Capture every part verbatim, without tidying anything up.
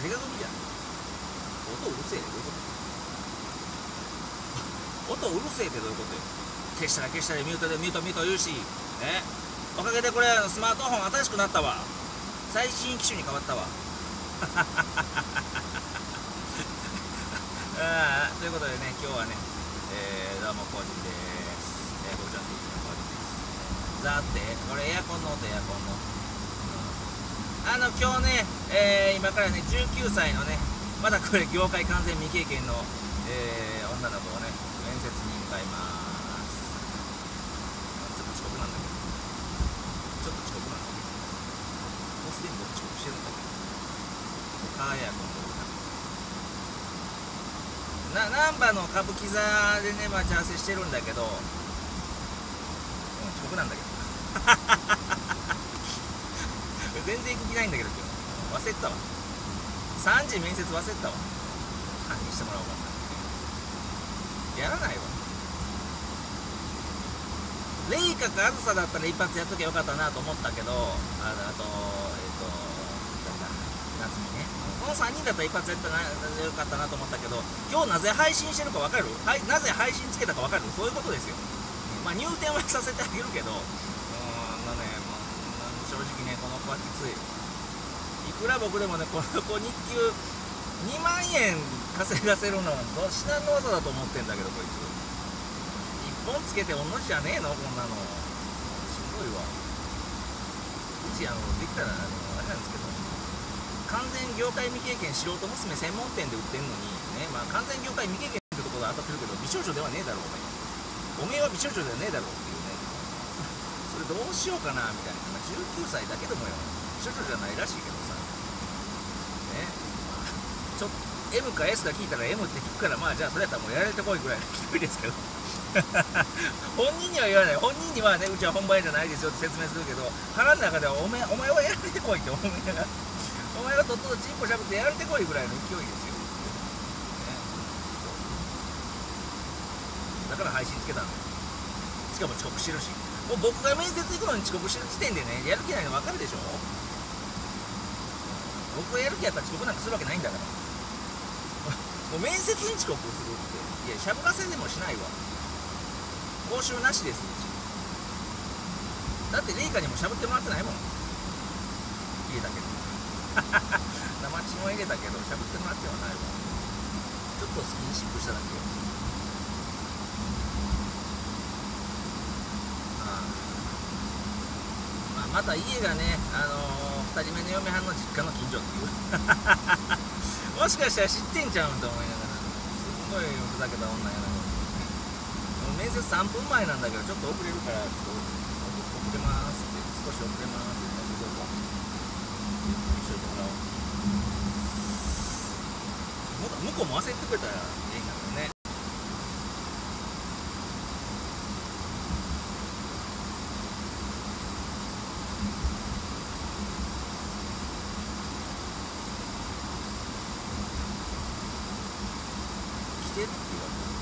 何がゴミじゃん。音うるせえ、どういうこと？音うるせえってどういうことよ。消したら消したらミュートでミュートミュート言うし、えおかげでこれスマートフォン新しくなったわ。最新機種に変わったわ。ああということでね、今日はね、えー、どうもコージです。えー、僕ちゃんと言ってコージです。さて、これエアコンの音、エアコンの。あの今日ね、えー、今からねじゅうきゅうさいのね、まだこれ業界完全未経験の、えー、女の子をね面接に向かいます。ちょっと遅刻なんだけどちょっと遅刻なんだけどもうすでに僕遅刻してるんだけど、カーエアコンのな難波の歌舞伎座でね待ち合わせしてるんだけど、うん、遅刻なんだけど全然行く気ないんだけど今日忘れてたわ。さんじ面接忘れてたわ。何してもらおうかな。やらないわ。レイカかあずさだったら一発やっときゃよかったなと思ったけど、あ, あとえっ、ー、と誰だ夏美ね、このさんにんだったら一発やったらよかったなと思ったけど、今日なぜ配信してるか分かる？はい、なぜ配信つけたか分かる？そういうことですよ。まあ入店はさせてあげるけど、うーんのね、もう正直ねこの子はきつい。いくら僕でもねこの子日給にまんえん稼がせるのはど至難の技だと思ってんだけど、こいついっぽんつけておんの字じゃねえのこんなの。しんどいわ。うちあのできたらあのあれなんですけど、完全業界未経験素人娘専門店で売ってんのにね、まあ完全業界未経験ってところが当たってるけど美少女ではねえだろうおめえ。おめえは美少女ではねえだろうっていうね、それどうしようかなみたいな。じゅうきゅうさいだけでもよ、美少女じゃないらしいけどさね。ちょっと M か S か聞いたら M って聞くから、まあじゃあそれやったらもうやられてこいぐらいの勢いですけど本人には言わない。本人にはね、うちは本番じゃないですよって説明するけど、腹の中ではお前お前はやられてこいって思いながらお前はとっととチンポしゃぶってやられてこいぐらいの勢いですよ、ね、だから配信つけたの。しかも遅刻してるし、もう僕が面接行くのに遅刻してる時点でね、やる気ないの分かるでしょ。僕がやる気やったら遅刻なんかするわけないんだからもう面接に遅刻するって、いやしゃぶらせでもしないわ。講習なしです。うちだってレイカにもしゃぶってもらってないもん。入れたけど生チンは入れたけどしゃぶってもらってはないわ。ちょっとスキンシップしただけよ。ああ、まあ、また家がね、あのー、ふたりめの嫁はんの実家の近所っていうもしかしたら知ってんちゃうんと思いながら、すごいふざけた女やな。面接さんぷんまえなんだけどちょっと遅れるからちょっと遅れますって、少し遅れますってどうか一緒にもらおう。向こうも焦ってくれたらいいんだけどね。来てって言われた。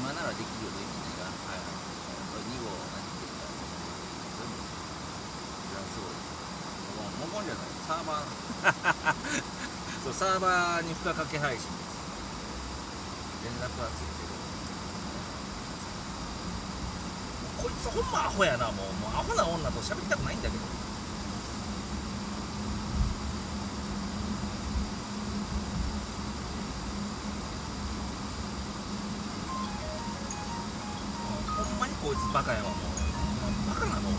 今ならできるよという意味が、はいはい、これに号何言ってんだ、全部いやすごい、もうモコンじゃない、サーバーそう、サーバーに負荷かけ配信です。連絡はついてる。こいつほんまアホやな。もう、もうアホな女と喋りたくないんだけど。ほんまにこいつバカやわ。もうバカなの。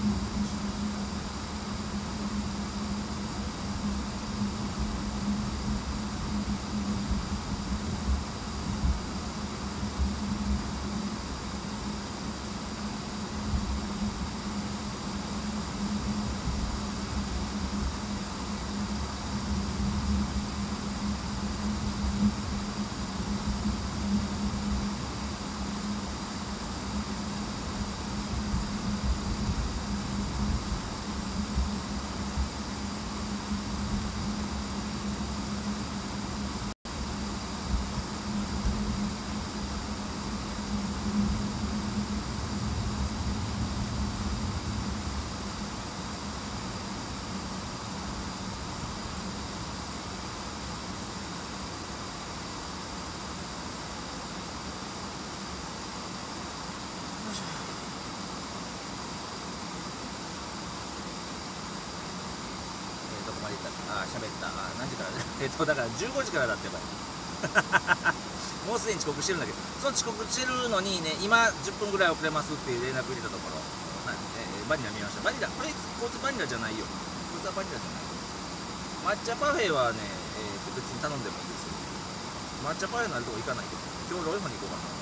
あー、喋った。あー、何時からえっとだからじゅうごじからだってばもうすでに遅刻してるんだけど、その遅刻してるのにね、今じゅっぷんぐらい遅れますっていう連絡入れたところ、はい、えー、バニラ見ました。バニラ、これこいつバニラじゃないよ。こいつはバニラじゃない。抹茶パフェはね、えー、と別に頼んでもいいですよ。抹茶パフェのあるとこ行かないけど、今日ロイホに行こうかな。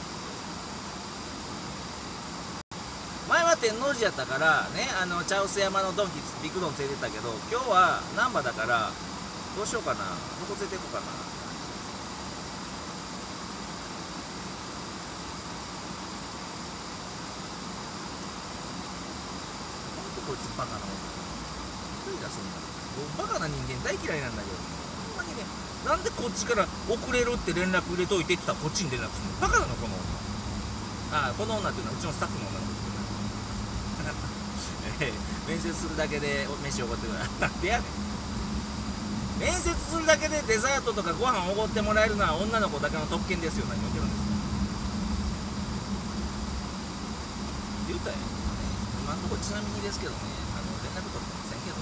前は天王寺やったからね、あの茶臼山のドンキビッグドン連れてったけど、今日は難波だからどうしようかな、どこ連れて行こうかな。ほんとこいつバカな女、一人だそんな。バカな人間大嫌いなんだけど、ほんまにね、なんでこっちから遅れるって連絡入れといてって言ったらこっちに連絡するの。バカなのこの女。ああ、この女っていうのはうちのスタッフの女の子。面接するだけで飯おごってくれる。なんでやねん。面接するだけでデザートとかご飯おごってもらえるのは女の子だけの特権ですよ。何言ってるんですか。言うたやん。今のところちなみにですけどね、あの連絡取ってませんけど。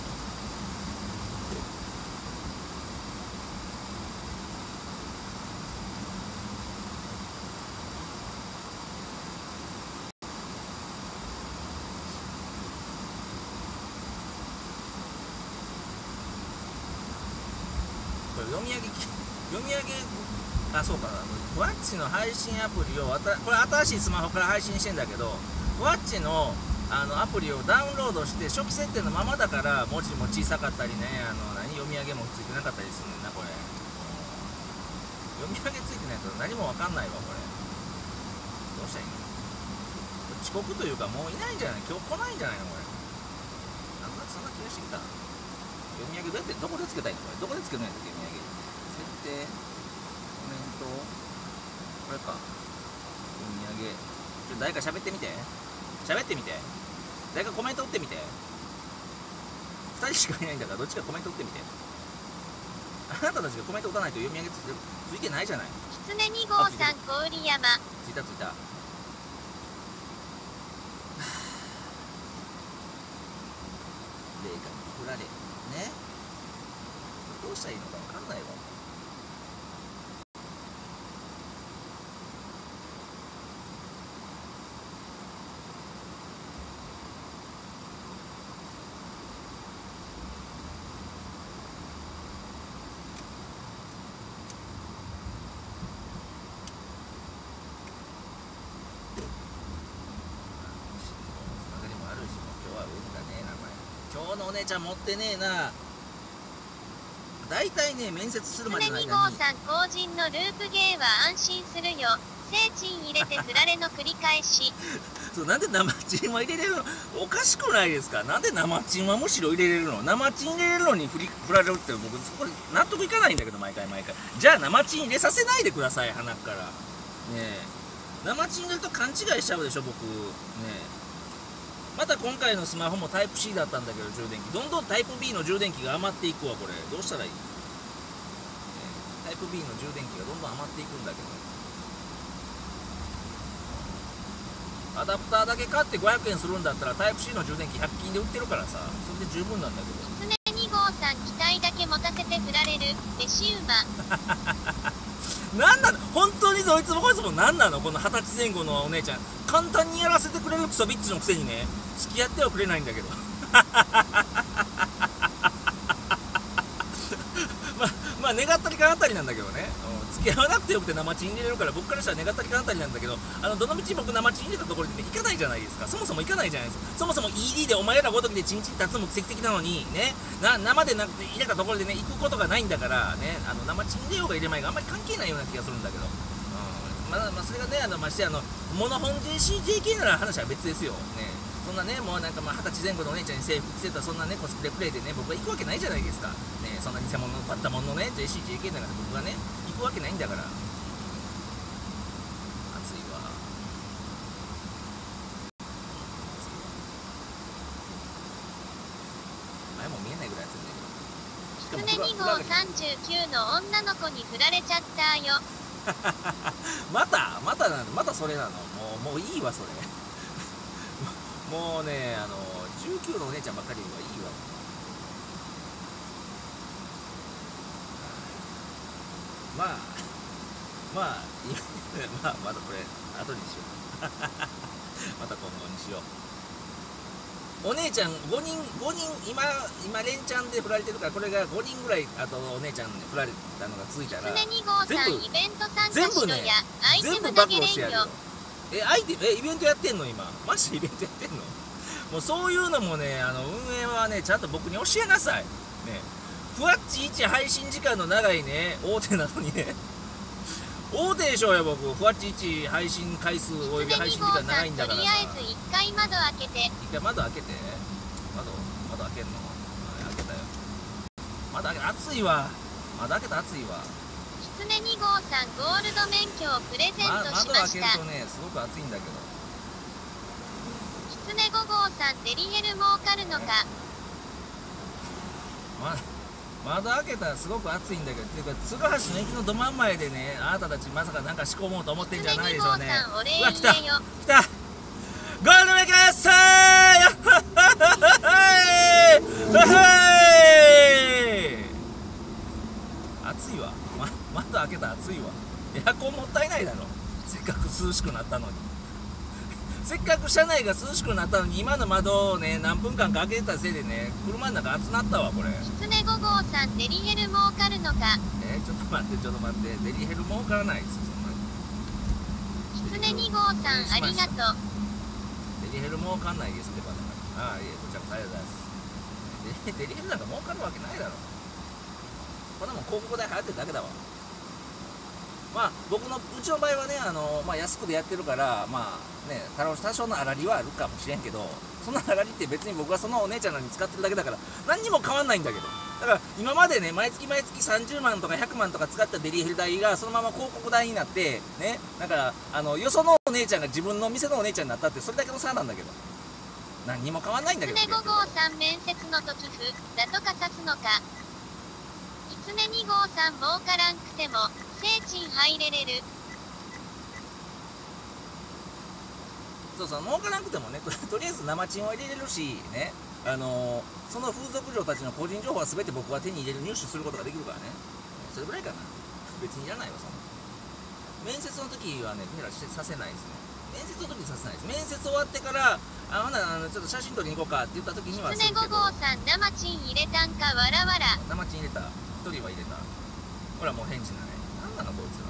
読み上げ読み上げあそうか、ワッチの配信アプリを、これ新しいスマホから配信してんだけど、ワッチのあのアプリをダウンロードして初期設定のままだから文字も小さかったりね、あの何読み上げもついてなかったりするねんな。これ読み上げついてないと何も分かんないわ。これどうしたらいいの。遅刻というかもういないんじゃない、今日来ないんじゃないの。これなんとなくそんな気がしてきた。読み上げどうやって、どこでつけたいの。これどこでつけるのやったっけ。読み上げ設定コメント、これか。読み上げ、ちょっと誰か喋ってみて、喋ってみて、誰かコメント打ってみて。ふたりしかいないんだからどっちかコメント打ってみて。あなたたちがコメント打たないと読み上げ つ, ついてないじゃない。 キツネに号さん、郡山。 ついたついた。霊が振られね、どうしたらいいのか分かんないわ。今日のお姉ちゃん持ってねえな。大体ね、面接するまでの間に。 に号さん、後人のループゲーは安心するよ。聖鎮入れて振られの繰り返し。 そうなんで生チンは入れれるの。おかしくないですか。なんで生チンはむしろ入れれるの。生チン入れれるのに振り振られるって僕そこで納得いかないんだけど、毎回毎回。じゃあ生チン入れさせないでください、鼻からねえ。 生チン入れると勘違いしちゃうでしょ僕ね。また今回のスマホもタイプ C だったんだけど、充電器どんどんタイプ B の充電器が余っていくわ。これどうしたらいい、ね、タイプ B の充電器がどんどん余っていくんだけど、アダプターだけ買ってごひゃくえんするんだったらタイプ C の充電器ひゃく均で売ってるからさ、それで十分なんだけど。 キツネに号さん、期待だけ持たせて振られるレシウマ。 なんなの本当にどいつもこいつもなんなのこの二十歳前後のお姉ちゃん。簡単にやらせてくれるクソビッチのくせにね、付き合ってはくれないんだけどまあまあ願ったりかなったりなんだけどね、うん、付き合わなくてよくて生チン入れるから、僕からしたら願ったりかなったりなんだけど、あのどのみち僕生チン入れたところでね行かないじゃないですか。そもそも行かないじゃないですか。そもそも イーディー でお前らごときでチンチン立つのも奇跡的なのにね、な生でなくて入れたところでね行くことがないんだからね、あの生チン入れようが入れまいがあんまり関係ないような気がするんだけど、うん、まあ、まあそれがね、あのましてあのモノホン ジェーシージェーケー なら話は別ですよね。そんなね、もうなんかまあ二十歳前後のお姉ちゃんに制服着てたそんなねコスプレプレイでね僕は行くわけないじゃないですかね。そんな偽物のバッタモンのね ジェーシージェーケー だから僕がね行くわけないんだから。暑いわ。前も見えないぐらい暑いんだけど。 キツネに号さんじゅうきゅうの女の子に振られちゃったよ。 またまたなんまたそれなの。もうもういいわそれもうね、あのじゅうきゅうのお姉ちゃんばっかりはいいわ。まあまあまあまだこれ後にしようまた今後にしよう。お姉ちゃんごにんごにん今今連チャンで振られてるから、これがごにんぐらいあとお姉ちゃんに振られたのが続いたらキツネに号さん、イベント参加しろや、 全部ねアイテ全部ム投げ暴露してやるよ。 れんよ。 えアイテムえイベントやってんの今？マジでイベントやってんの？もうそういうのもね、あの運営はねちゃんと僕に教えなさいね。ふわっちいち配信時間の長いね大手なのにね大手でしょうよ僕。ふわっちいち配信回数および配信時間長いんだからさ。 とりあえず一回窓開けて。 一回窓開けて。窓窓開けんの？開けたよ。窓開け暑いわ。窓開けた暑いわ。 キツネに号さん、ゴールド免許をプレゼントしました。 窓開けるとねすごく暑いんだけど。 キツネご号さん、デリヘル儲かるのか。 ま窓開けたらすごく暑いんだけど、っていうか鶴橋の駅のど真ん前でね、あなたたちまさかなんか仕込もうと思ってんじゃないでしょうね。うわ来た来たゴールドメイクですー暑いわ、ま、窓開けたら暑いわ。エアコンもったいないだろ、せっかく涼しくなったのにせっかく車内が涼しくなったのに今の窓をね何分間か開けてたせいでね車の中暑なったわこれ。 キツネご号さん、デリヘル儲かるのか。 えー、ちょっと待ってちょっと待って、デリヘル儲からないですよそんなに。 キツネに号さん、ありがとう。 デリヘル儲かんないですってばだから。ああいえこちらこそありがとうございます。デリヘルなんか儲かるわけないだろ。こんなもん広告代払ってるだけだわ。まあ僕のうちの場合はねあの、まあ、安くでやってるからまあね多少の粗利はあるかもしれんけど、その粗利って別に僕はそのお姉ちゃんらに使ってるだけだから何にも変わんないんだけど、だから今までね毎月毎月さんじゅうまんとかひゃくまんとか使ったデリヘル代がそのまま広告代になってね、だからあのよそのお姉ちゃんが自分の店のお姉ちゃんになったってそれだけの差なんだけど何にも変わんないんだけど。 キツネご号さん、面接の時ふだとか指すのか。キツネに号さん、儲からんくても聖地入れれる。 そうそう儲からなくてもね と, とりあえず生チンは入れれるしね、あのー、その風俗嬢たちの個人情報は全て僕は手に入れる入手することができるからね。それぐらいかな。別にいらないわそんな。面接の時はね手らしてさせないですね。面接の時にさせないです。面接終わってからあほなあのちょっと写真撮りに行こうかって言った時にはキツネご号さん、生チン入れたんかわらわら。 生チン入れた一人は入れた。ほらもう返事ない。なんなのこいつら。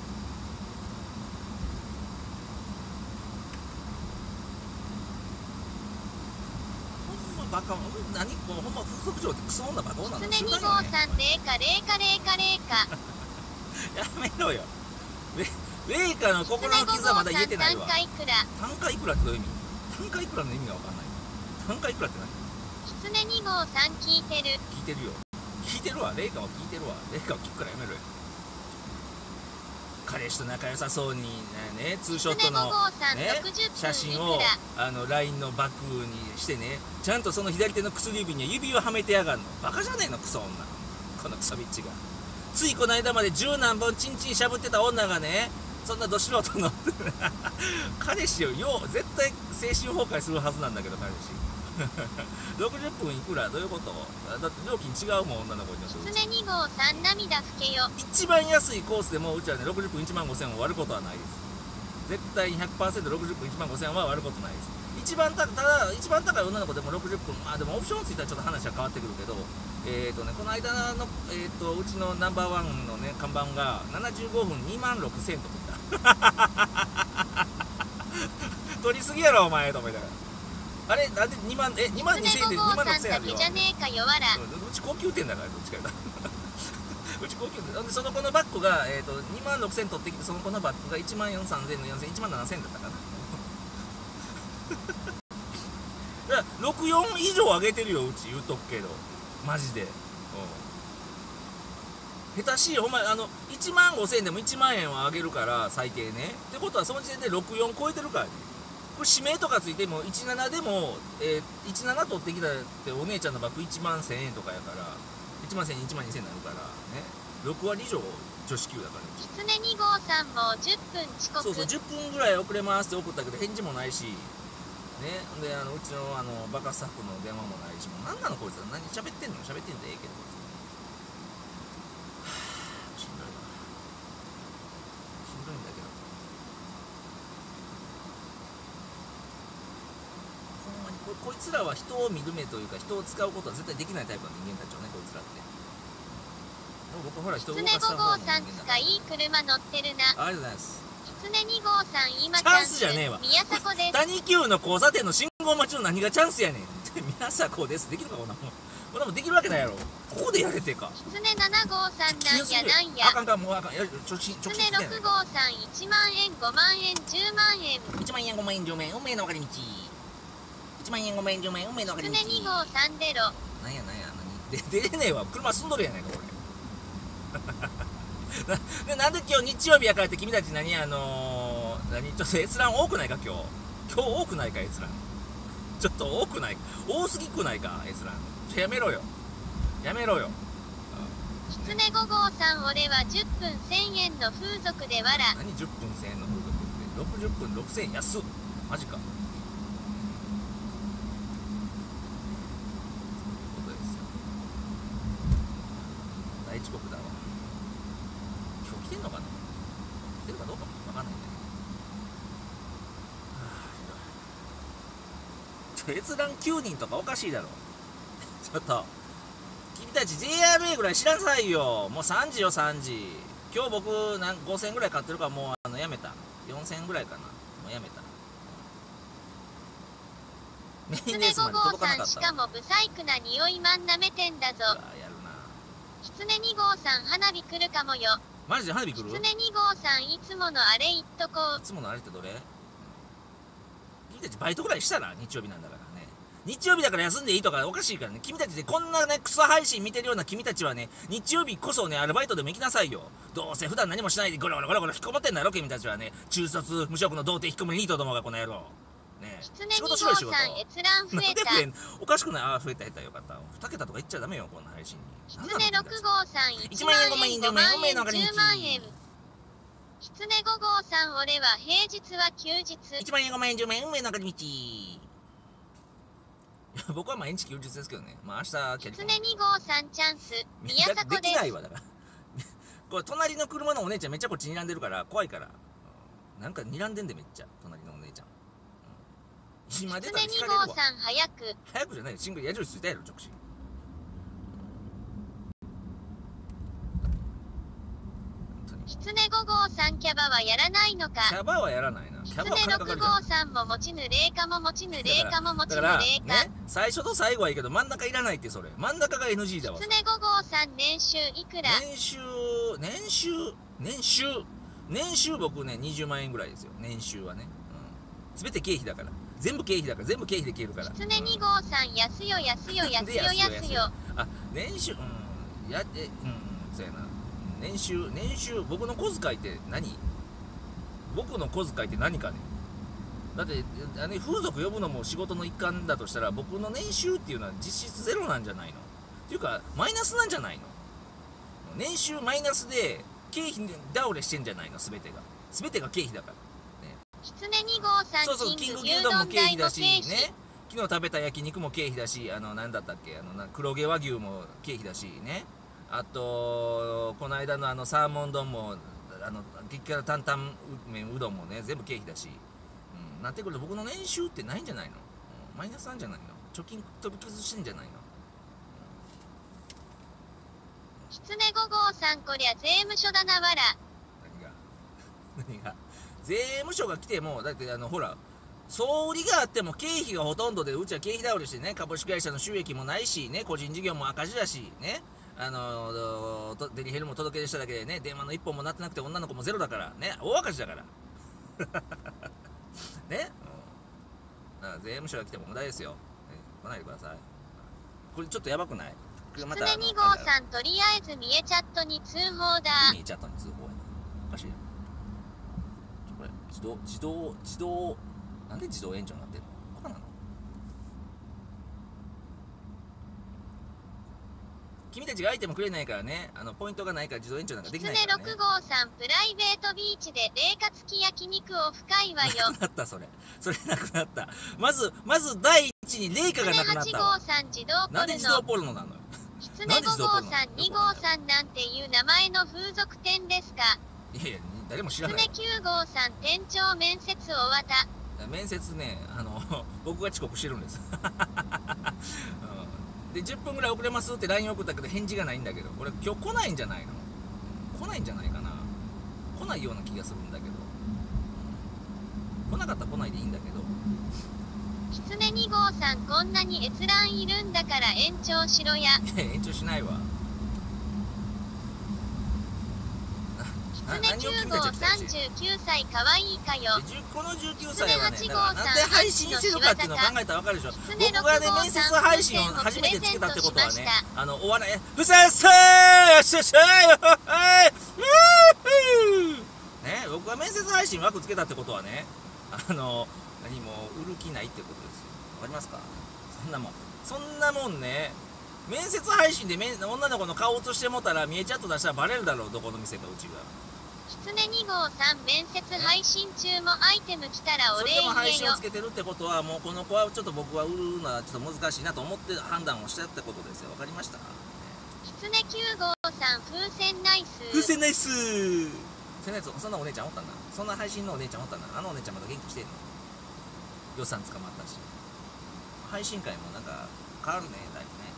バカ何このほんま風俗嬢ってクソ女バカ女なの。 キツネに号さん、霊下霊下霊下霊下。 やめろよ。霊下の心の傷はまだ言えてないわ。 単価いくら。 単価いくらってどういう意味？単価いくらの意味がわかんない。単価いくらって何？ キツネに号さん、聞いてる。 聞いてるよ。聞いてるわ。霊下は聞いてるわ。霊下は聞くからやめろよ。 彼氏と仲良さそうにね、ツーショットの、ね、写真をあの ライン のバックにしてね、ちゃんとその左手の薬指には指をはめてやがんの。バカじゃねえのクソ女、このクソビッチが。ついこの間まで十何本チンチンしゃぶってた女がね、そんなど素人の彼氏をよう絶対精神崩壊するはずなんだけど、彼氏ろくじゅっぷんいくら、どういうこと？だって料金違うもん、女の子にとって。 狐に号さん涙ふけよ。 一番安いコースでもうちはね、ろくじゅっぷんいちまんごせんを割ることはないです。絶対に ひゃくパーセントろくじゅっぷんいちまんごせんは割ることないです。一番たただ一番高い女の子でもろくじゅっぷん、あでもオプションついたらちょっと話は変わってくるけど、えーとね、この間の、えー、とうちのナンバーワンのね看板がななじゅうごふんにまんろくせんとか取りすぎやろお前と思いながら、あれなんでにまんえにまんにせん円でにまんろくせん円やろ。 じゃねえかよわら。 うち高級店だから、どっちかやうち高級店で、その子のバッグが、えー、とにまんろくせん取ってきて、その子のバッグがいちまんよんさんぜんのよんせんいちまんななせんだったかなだからろくじゅうよん以上上げてるようち、言うとくけどマジで、うん、下手しいお前あのいちまんごせん円でもいちまんえんは上げるから最低ねってことは、その時点でろくじゅうよん超えてるからね。これ指名とかついてもいちじゅうななでも、えー、いちじゅうなな取ってきたってお姉ちゃんのバッグいちまんせんえんとかやから、いちまんせんえんいちまんにせんえんになるからね、ろく割以上女子級だから。 狐に号さんもじゅっぷん遅刻。 そうそう、じゅっぷんぐらい遅れますって送ったけど返事もないしね、であのうちのあのバカスタッフの電話もないし、もう何なのこいつ、何喋ってんの、喋ってんでええけど、はぁしんどいわ、しんどいんだけど、ほんまに こ, こいつらは人を見る目というか、人を使うことは絶対できないタイプの人間たちよね、こいつらって。でも僕ほら人を動かした方の人間だから。 狐ご号さん使いい車乗ってるな。 ありがとうございます。 狐に号さん今チャンスじゃねえわ。 宮迫です。 谷急の交差点の信号待ちの何がチャンスやねん宮迫です。できるかこんなもん。こんなもんできるわけないやろ。ここでやれてか。 狐なな号さんなんやなんや。 あかんかんもうあかん。やるちょちちょ狐ろく号さんいちまんえんごまんえんじゅうまんえん。 いちまんえんごまんえんじゅうまんえん運命の分かれ道。いちまんえんごまんえんじゅうまんえん運命の分かれ道。 狐に号さん出ろ。 なんやなんや何で出れねえわ。車進んどるやないかこれ。な, でなんで今日日曜日やからって君たち何あのー、何ちょっと閲覧多くないか今日今日多くないか閲覧ちょっと多くない多すぎくないか閲覧ちょやめろよやめろよ、 狐ご号さん俺はじゅっぷんせんえんの風俗でわら。 何じゅっぷんせんえんの風俗ってろくじゅっぷんろくせんえん安っマジか。そういうことですよ。大遅刻だわ。来てんのかな、来てるかどうかも分かんないんだけど、はぁ、ひどい。閲覧きゅうにんとかおかしいだろちょっと君たち ジェイアールエー ぐらい知らんさいよ。もうさんじよさんじ。今日僕なんごせんぐらい買ってるからもうあのやめた。よんせんぐらいかな、もうやめた。メインレースまで届かなかった。 しかもブサイクな匂いマンなめてんだぞ。 やるな。 狐に号さん花火来るかもよ。 マジで花火来る？ 狐に号さんいつものあれ言っとこう。 いつものあれってどれ？君たちバイトぐらいしたら日曜日なんだからね。日曜日だから休んでいいとかおかしいからね。君たちでこんなねクソ配信見てるような君たちはね、日曜日こそねアルバイトでも行きなさいよ。どうせ普段何もしないでゴロゴロゴロゴロ引きこもってんだろ君たちはね。中卒無職の童貞引きこもりニートどもがこの野郎ね。仕事しろよ仕事。 閲覧増えた。 なんで増えんおかしくない。ああ増えた減ったよかった。に桁とか言っちゃダメよこんな配信に。 狐ろく号さんいちまんえんごまんえんじゅうまんえんじゅうまんえん。狐ご号さん俺は平日は休日。 いちまんえんごまんえんじゅうまんえん運命の分かれ道。僕は毎日休日ですけどね。まあ明日キャリ狐に号さんチャンス宮迫です。 できないわだからこれ隣の車のお姉ちゃんめっちゃこっち睨んでるから怖いから、なんか睨んでんでめっちゃ隣のお姉ちゃん、うん、今出たら引かれるわ。 狐に号さん早く早くじゃない、シングル矢印ついたやろ直進。 狐ご号さんキャバはやらないのか。 キャバはやらないな。キャバは狐ろく号さんも持ちぬ霊かも持ちぬ霊かも持ちぬ霊か。 ね、最初と最後はいいけど真ん中いらないって。それ真ん中が エヌジー だわ。 狐ご号さん年収いくら？ 年収年収年収年収僕ねにじゅうまんえんぐらいですよ。年収はね、うん、全て経費だから、全部経費だから全部経費で消えるから。 狐に号さん安よ安よ安よ安よ。 あ年収うんやえうんそうやな。 年収年収僕の小遣いって何？僕の小遣いって何かね。だってあの風俗呼ぶのも仕事の一環だとしたら、僕の年収っていうのは実質ゼロなんじゃないのっていうか、マイナスなんじゃないの？年収マイナスで経費倒れしてんじゃないの？全てが全てが経費だからね。 きつねに号さん、 そうそう、キング牛丼も経費だしね、昨日食べた焼肉も経費だし、あの何だったっけ、あのな黒毛和牛も経費だしね、あとこの間のあのサーモン丼も、あの激辛担々麺うどんもね全部経費だし、うん、なってくると僕の年収ってないんじゃないの？うん、マイナスなんじゃないの？貯金飛び崩してんじゃないの？ きつねご号さん、こりゃ税務署だなわら。 何が何が税務署が来ても、だってあのほら総売りがあっても経費がほとんどで、うちは経費倒れしてね、株式会社の収益もないしね、個人事業も赤字だしね、あのデリヘルも届け出しただけでね、電話の一本も鳴ってなくて女の子もゼロだからね、大赤字だからね、うん、だから税務署が来ても無駄ですよ、ね、来ないでください。これちょっとやばくない？ きつねに号さん、とりあえず見えチャットに通報だ。 見えチャットに通報やな。おかしいな。これ自動自動自動なんで自動延長になってんの？バカなの？君たちがアイテムくれないからね、あのポイントがないから自動延長なんかできないからね。 きつねろく号さん、プライベートビーチで冷夏付き焼肉を深いわよ。 なくなったそれ。それなくなった。まずまず第一に冷夏がなくなったわ。 きつねはち号さん、自動ポルノ。 なんで自動ポルノなのよ。 きつねご号さん、に号さんなんていう名前の風俗店ですか？ いやいや、誰も知らない。 きつねきゅう号さん、店長面接終わった。 面接ね、あの僕が遅刻してるんです、うん、でじゅっぷんぐらい遅れますって ライン 送ったけど返事がないんだけど、これ今日来ないんじゃないの？来ないんじゃないかな。来ないような気がするんだけど、うん、来なかったら来ないでいいんだけど。 きつねに号さん、こんなに閲覧いるんだから延長しろや。 いや延長しないわ。 きつねきゅう号さんじゅうきゅうさい、かわいいかよ。 このじゅうきゅうさいはね、だからなんで配信してるかっていうのを考えたら分かるでしょ。僕がね、面接配信を初めてつけたってことはね、あのお笑いふささーよっしゃっしゃーよはいね、僕が面接配信枠つけたってことはね、あの何も売る気ないってことですよ。わかりますか？そんなもんそんなもんね、面接配信で女の子の顔写してもたら見えちゃっと出したらバレるだろう、どこの店かうちが。 きつねに号さん、面接配信中もアイテム来たらお礼言えよ。それでも配信をつけてるってことは、もうこの子はちょっと僕は売るのはちょっと難しいなと思って判断をしたってことですよ。わかりました？ きつねきゅう号さん、風船ナイス。 風船ナイスー。そんなやつ、そんなお姉ちゃんおったんだ。そんな配信のお姉ちゃんおったんだ。あのお姉ちゃんまだ元気してんの？予算捕まったし。配信会もなんか変わるね、だいぶね。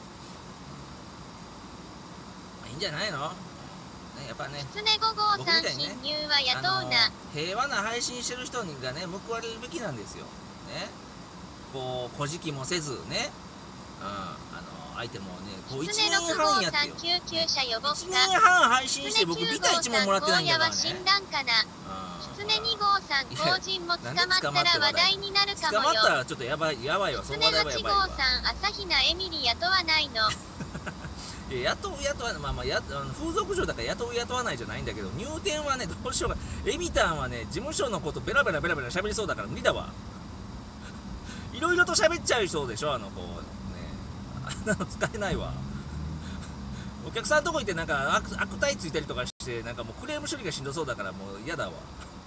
まあ、いいんじゃないの？やっぱね、 きつねご号さん、侵入は雇うな。 平和な配信してる人がね、報われるべきなんですよ。ね。こう、こじきもせずね、うん、あの、相手もね、こういちねんはんやってよ。いちねんはん配信して僕ビタいちもんもらってないんだからね。きつねに号さん、法人も捕まったら話題になるかもよ。 捕まったらちょっとやばい、やばいわ、その話題はやばいわ。 きつねはち号さん、朝比奈エミリ雇わないの。 いや雇う雇わない、まあまあやあの風俗嬢だから雇う雇わないじゃないんだけど、入店はねどうしようか、エミタンはね事務所のことベラベラベラベラ喋りそうだから無理だわ。いろいろと喋っちゃう人でしょ、あの子ね。あんなの使えないわ。お客さんとこ行ってなんか悪悪態ついたりとかして、なんかもうクレーム処理がしんどそうだからもう嫌だわ。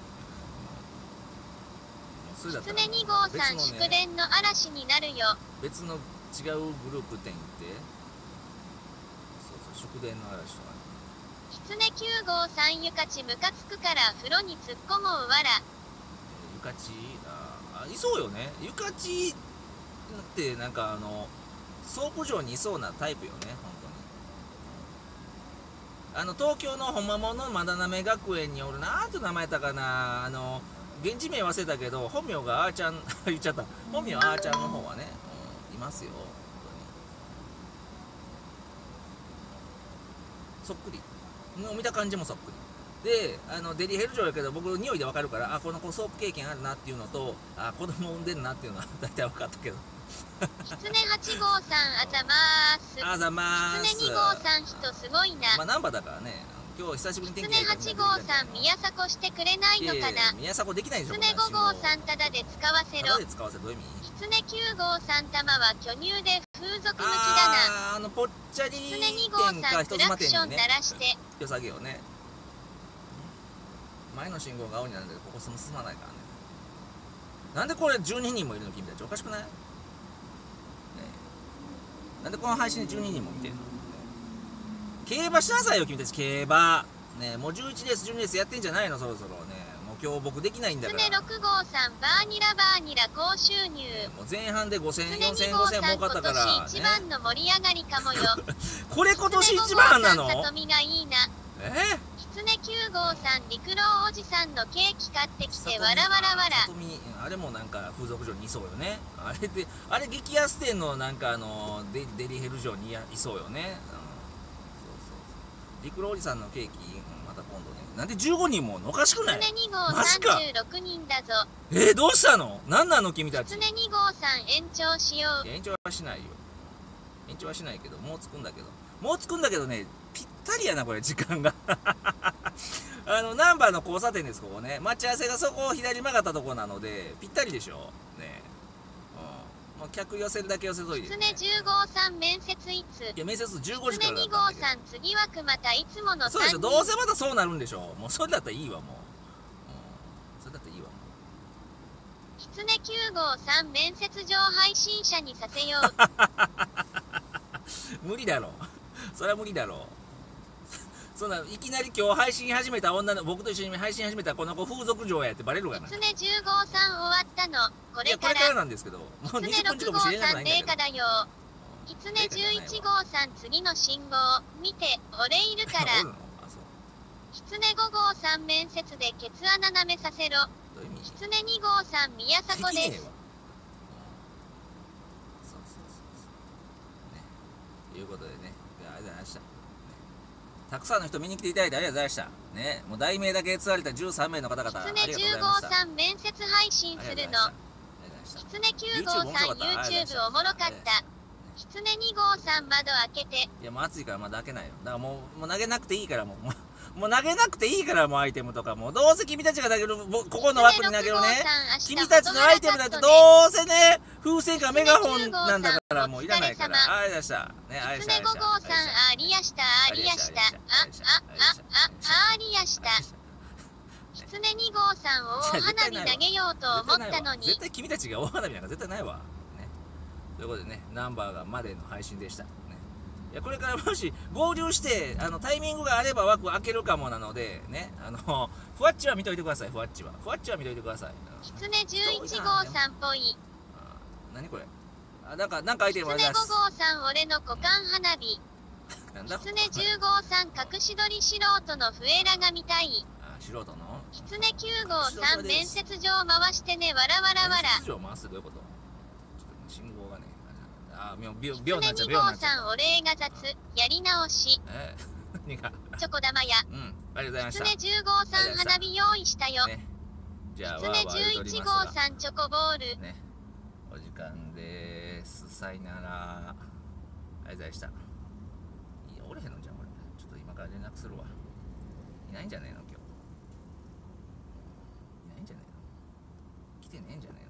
きつねに号さん、祝電の嵐になるよ。 別の違うグループ店行って祝電の嵐とかね。 きつねきゅう号さん、ゆかちムカつくから風呂に突っ込もうわら。 えー、ゆかちああいそうよね。ゆかちってなんかあのソープ場にいそうなタイプよね、本当に。あの東京のほんまものまだなめ学園におるなーと名前たかな、あの現地名忘れたけど本名があーちゃん言っちゃった、本名あーちゃんの方はね、うん、いますよ。そっくり見た感じもそっくりで、あのデリヘル嬢やけど僕匂いで分かるから、あこの子ソープ経験あるなっていうのと、あ子供産んでんなっていうのは大体分かったけど。 きつねはち号さん、あざまーす。 あざまーす。 きつねに号さん、人すごいな。 まあ難波だからね、 今日久しぶりに天気狐はち号さん宮迫してくれないのかな。 宮迫できないでしょ。 狐ご号さんタダで使わせろ。 タダで使わせるどういう意味？ 狐きゅう号さん玉は巨乳で風俗向きだな。 あー、あのぽっちゃり狐に号さんクラクション鳴らして。 良さげよね。前の信号が青になるんだけど、ここ進まないからね。なんでこれじゅうににんもいるの君たち、おかしくない？ね、なんでこの配信でじゅうににんも見てんの？ね、競馬しなさいよ君たち、競馬ね。もうじゅういちレースじゅうにレースやってんじゃないの、そろそろね。もう今日僕できないんだから。 狐ろく号さんバーニラバーニラ高収入、ね、 もう前半でごせん、よんせん、ごせん儲かったから、ね、 今年一番の盛り上がりかもよ。 これ今年一番なの？ 里見がいいな。 え狐きゅう号さん陸郎おじさんのケーキ買ってきてわらわらわら。 あれもなんか風俗嬢にいそうよね。あれで、あれ激安店のなんかあのデデリヘル嬢にいそうよね。うん、そうそうそう。陸郎おじさんのケーキ、うん、また今度ね。なんでじゅうごにんもおかしくない？ 狐に号さんじゅうろくにんだぞ。 えー、どうしたの？なんなの君たち。 狐に号さん延長しよう。 延長はしないよ。延長はしないけど、もうつくんだけど。もうつくんだけどね、ぴったりやなこれ時間が。あのナンバーの交差点です、ここね。待ち合わせがそこを左曲がったとこなのでぴったりでしょね。うん、もう客寄せるだけ寄せといて、ね。 狐じゅう号さん面接いつ？ いや面接じゅうごじからだったんだけど。 狐に号さん次枠またいつものさんにん。 そうでしょ、どうせまたそうなるんでしょ。もうそれだったらいいわもう。うん、それだったらいいわもう。 狐きゅう号さん面接上配信者にさせよう。 無理だろう。それは無理だろう。そんないきなり今日配信始めた女の僕と一緒に配信始めたこの子風俗嬢やってバレるかな。 狐じゅう号さん終わったの。これから。 いやこれからなんですけど、もうにじゅっぷん遅刻してれなくないんだけど。 狐ろく号さん零下だよ。狐じゅういち号さん次の信号見て俺いるから。狐ご号さん面接でケツ穴舐めさせろ。狐に号さん宮迫です。 そうそうそうそうね。ということでね、ありがとうございました。たくさんの人見に来ていただいてありがとうございました。ね、もう題名だけ釣られたじゅうさんめいの方々、ありがとうございました。 狐じゅう号さん面接配信するの。狐きゅう号さん YouTube おもろかった。狐に号さん窓開けて。 いやもう暑いから窓開けないよ。だからもう、もう投げなくていいからもう。もう投げなくていいからもうアイテムとかもうどうせ君たちが投げるここの枠に投げるね君たちのアイテムだってどうせね風船かメガホンなんだからもういらないからありがとうございましたねありがとうございました狐ご号さんありやしたありやしたあああありやした狐に号さんを大花火投げようと思ったのに絶対君たちが大花火なんか絶対ないわねということでねナンバーがまでの配信でしたいやこれからもし合流してあのタイミングがあれば枠開けるかもなのでねあのふわっちは見といてくださいふわっちはふわっちは見といてください狐じゅういち号さんっぽい何これあなんかなんかアイテムあり狐ますご号さん俺の股間花火なんだ狐じゅう号さん隠し撮り素人の笛らが見たいあ素人の狐きゅう号さん面接場回してねわらわらわら面接場回すってどういうことちょっと信号がねあ秒秒秒狐に号さんお礼が雑やり直しえ何がチョコ玉やうんありがとうございました狐じゅう号さん花火用意したよ、ね、 じゃあ狐じゅういち号さんチョコボールねお時間ですさいならありがとうございましたいやおれへんのじゃんこれちょっと今から連絡するわいないんじゃねえの今日いないんじゃねえの来てねえんじゃねえ